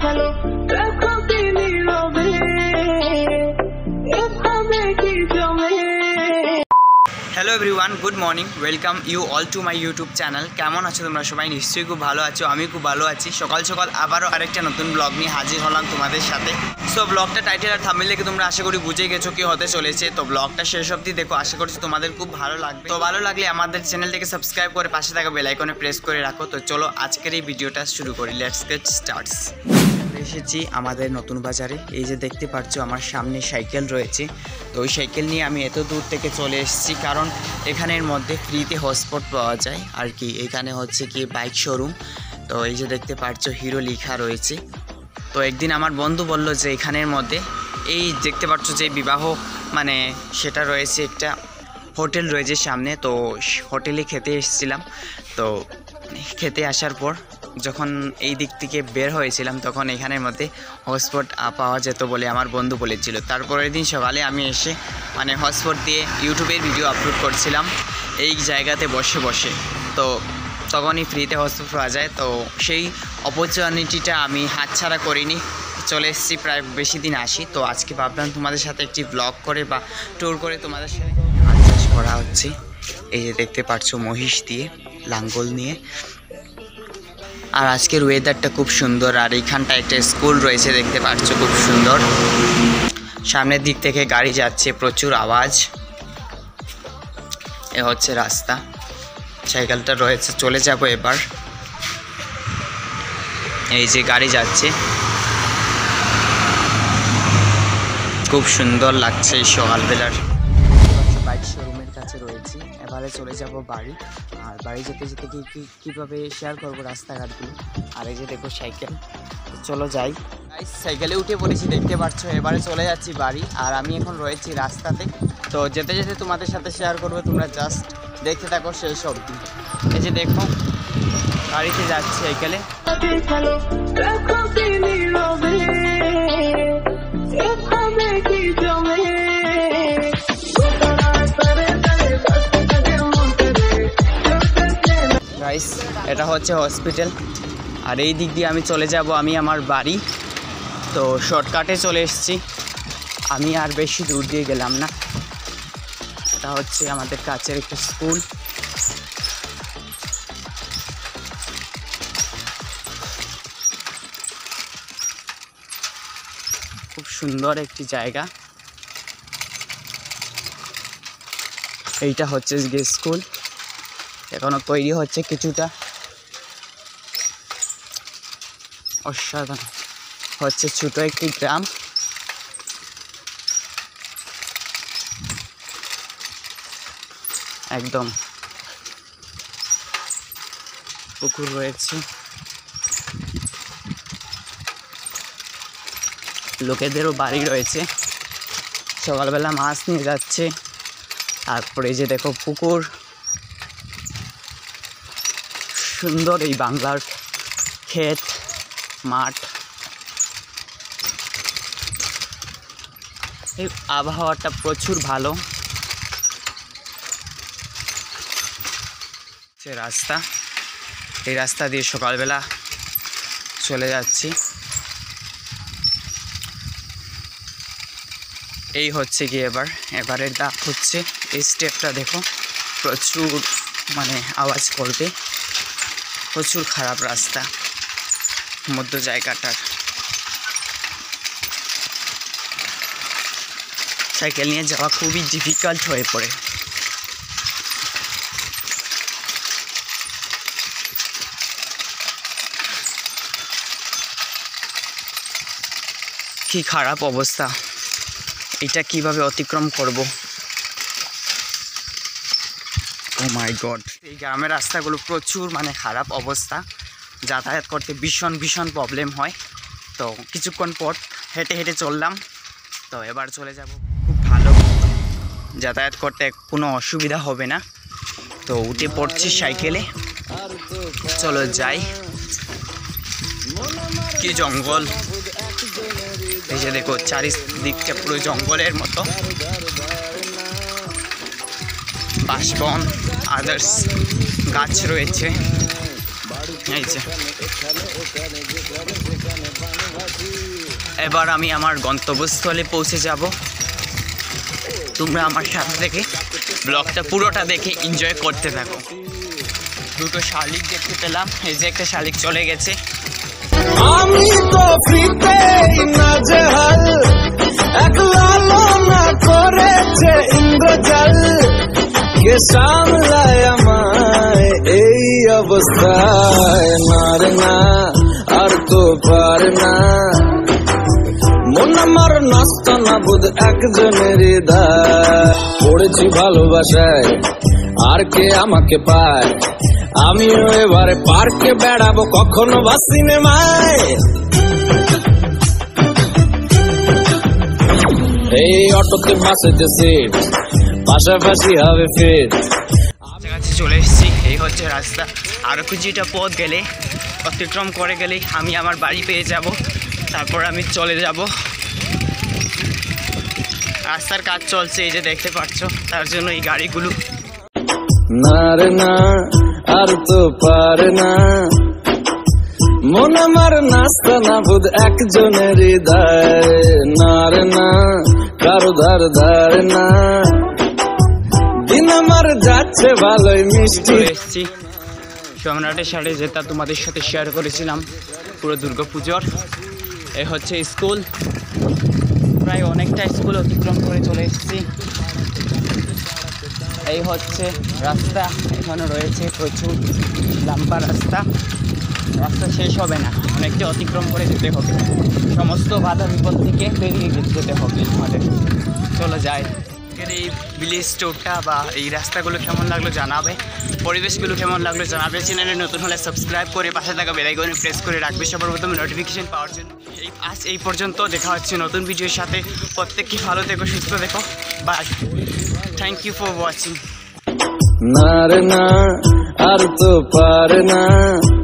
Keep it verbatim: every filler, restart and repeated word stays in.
Hello everyone, good morning. Welcome you all to my YouTube channel. কেমন আছো তোমরা সবাই? নিশ্চয়ই খুব ভালো আছো, আমি খুব ভালো আছি। সকাল সকাল আবারও আরেকটা নতুন ব্লগ নিয়ে হাজির হলাম তোমাদের সাথে। সো ব্লগটা টাইটেল আর থাম্বনেল দেখে তোমরা আশা করি বুঝে গেছো কি হতে চলেছে। তো ব্লগটা শেষ অবধি দেখো, আশা করছি তোমাদের খুব ভালো লাগবে। তো ভালো লাগলে আমাদের চ্যানেলটিকে সাবস্ক্রাইব করে পাশে থাকা বেল আইকনে প্রেস করে রাখো। তো চলো আজকের এই ভিডিওটা শুরু করি। Let's get starts. এসেছি আমাদের নতুন বাজারে। এই যে দেখতে পাচ্ছ আমার সামনে সাইকেল রয়েছে। তো ওই সাইকেল নিয়ে আমি এত দূর থেকে চলে এসেছি, কারণ এখানের মধ্যে ফ্রিতে হটস্পট পাওয়া যায় আর কি। এখানে হচ্ছে কি বাইক শোরুম। তো এই যে দেখতে পাচ্ছ হিরো লেখা রয়েছে। তো একদিন আমার বন্ধু বলল যে এখানের মধ্যে এই দেখতে পাচ্ছ যে বিবাহ মানে সেটা রয়েছে, একটা হোটেল রয়েছে সামনে। তো হোটেলে খেতে এসেছিলাম। তো খেতে আসার পর যখন এই দিক থেকে বের হয়েছিলাম তখন এখানের মধ্যে হটস্পট পাওয়া যেত বলে আমার বন্ধু বলেছিল। তারপরের দিন সকালে আমি এসে মানে হটস্পট দিয়ে ইউটিউবের ভিডিও আপলোড করছিলাম এই জায়গাতে বসে বসে। তো তখনই ফ্রিতে হটস্পট পাওয়া যায়। তো সেই অপরচুনিটিটা আমি হাতছাড়া করিনি, চলে এসেছি। প্রায় বেশি দিন আসি। তো আজকে ভাবলাম তোমাদের সাথে একটি ব্লগ করে বা ট্যুর করে তোমাদের সাথে ধান চাষ করা হচ্ছে। এই যে দেখতে পাচ্ছ মহিষ দিয়ে, লাঙ্গল নিয়ে। আর আজকের ওয়েদারটা খুব সুন্দর। আর এইখানটা একটা স্কুল রয়েছে, দেখতে পাচ্ছ খুব সুন্দর। সামনের দিক থেকে গাড়ি যাচ্ছে, প্রচুর আওয়াজ। এ হচ্ছে রাস্তা, সাইকেলটা রয়েছে। চলে যাব এবার। এই যে গাড়ি যাচ্ছে, খুব সুন্দর লাগছে এই সকালবেলার। বাইক শোরুমের কাছে রয়েছি। এবারে চলে যাব বাড়ি। আর বাড়ি যেতে যেতে কি কী কীভাবে শেয়ার করবো রাস্তাঘাটগুলো। আর এই যে দেখো সাইকেল, চলো যাই। সাইকেলে উঠে পড়েছি, দেখতে পাচ্ছ। এবারে চলে যাচ্ছি বাড়ি। আর আমি এখন রয়েছি রাস্তাতে। তো যেতে যেতে তোমাদের সাথে শেয়ার করবো, তোমরা জাস্ট দেখতে থাকো শেষ অবধি। এই যে দেখো গাড়িতে যাচ্ছি সাইকেলে। গাইস, এটা হচ্ছে হসপিটাল। আর এই দিক দিয়ে আমি চলে যাব আমি আমার বাড়ি। তো শর্টকাটে চলে এসেছি আমি, আর বেশি দূর দিয়ে গেলাম না। এটা হচ্ছে আমাদের কাছের একটা স্কুল। খুব সুন্দর একটি জায়গা। এইটা হচ্ছে গিয়ে স্কুল, এখনো তৈরি হচ্ছে কিছুটা। অসাধারণ হচ্ছে, ছোট একটি গ্রাম। একদম পুকুর রয়েছে, লোকেদেরও বাড়ি রয়েছে। সকালবেলা মাছ নিয়ে যাচ্ছে। তারপরে এই যে দেখো পুকুর। সুন্দর এই বাংলার ক্ষেত মাঠ। এই আবহাওয়াটা প্রচুর ভালো। যে রাস্তা, এই রাস্তা দিয়ে সকালবেলা চলে যাচ্ছি। এই হচ্ছে কি এবার এবারের দাগ হচ্ছে এই স্টেপটা দেখো, প্রচুর মানে আওয়াজ করবে। প্রচুর খারাপ রাস্তা মধ্য জায়গাটার। সাইকেল নিয়ে যাওয়া খুবই ডিফিকাল্ট হয়ে পড়ে। কি খারাপ অবস্থা, এটা কিভাবে অতিক্রম করব? Oh my God. এই গ্রামের রাস্তাগুলো প্রচুর মানে খারাপ অবস্থা, যাতায়াত করতে ভীষণ ভীষণ প্রবলেম হয়। তো কিছুক্ষণ পর হেঁটে হেঁটে চললাম। তো এবার চলে যাব। খুব ভালো, যাতায়াত করতে কোনো অসুবিধা হবে না। তো উঠে পড়ছি সাইকেলে, চলো যাই। কি জঙ্গল, এই যে দেখো চারিদিকটা পুরো জঙ্গলের মতো। বাঁশবন আদার্স গাছ রয়েছে। এই যে এবার আমি আমার গন্তব্যস্থলে পৌঁছে যাব। তোমরা আমার সাথে থেকে ব্লগটা পুরোটা দেখে এনজয় করতে থাকো। দুটো শালিক দেখতে পেলাম, এই যে একটা শালিক চলে গেছে। আমি তো ফ্রিতে নাজেহাল, একলা না করেছে ইন্দ্রজাল, কে সামলায় আমায় এই অবস্থায়। নারে না আর তো পারে না, মন আমার নষ্ট না বুধ একজনের হৃদয়। পড়েছি ভালোবাসায় আর কে আমাকে পায়, আমিও এবারে পার্কে বেড়াবো কখনো বা সিনেমায়। এই অটোতে বাসেতে সিট, পাশাপাশি হবে ফিট। কাছাকাছি চলে এসেছি, এই হচ্ছে রাস্তা। আরও কিছুটা পথ গেলে, অতিক্রম করে গেলেই আমি আমার বাড়ি পেয়ে যাব। তারপর আমি চলে যাব। রাস্তার কাজ চলছে, এই যে দেখতে পাচ্ছ, তার জন্য এই গাড়িগুলো। না রে না আর তো পারে না, মন আমার নাস্তা না বুধ একজনের হৃদয়। না রে না কারো ধার ধার না, দিন আমার যাচ্ছে ভালোই মিষ্টি। এসেছি সম্রাটের সাথে, যেটা তোমাদের সাথে শেয়ার করেছিলাম পুরো দুর্গা পুজোর। এ হচ্ছে স্কুল, প্রায় অনেকটা স্কুল অতিক্রম করে চলে এসেছি। এই হচ্ছে রাস্তা, এখানে রয়েছে প্রচুর লম্বা রাস্তা। রাস্তা শেষ হবে না, অনেকটা অতিক্রম করে যেতে হবে। সমস্ত বাধা বিপদ থেকে বেরিয়ে যেতে হবে আমাদের। চলো যাই। এই ভিলেজ স্টোরটা বা এই রাস্তাগুলো কেমন লাগলো জানাবে, পরিবেশগুলো কেমন লাগলো জানাবে। চ্যানেলে নতুন হলে সাবস্ক্রাইব করে পাশে থাকা বেল আইকনে প্রেস করে রাখবে সবার প্রথমে নোটিফিকেশন পাওয়ার জন্য। এই আজ এই পর্যন্ত, দেখা হচ্ছে নতুন ভিডিওর সাথে। প্রত্যেককে ভালো থেকো, সুস্থ দেখো, bye. Thank you for watching. না রে না আর তো পারে না,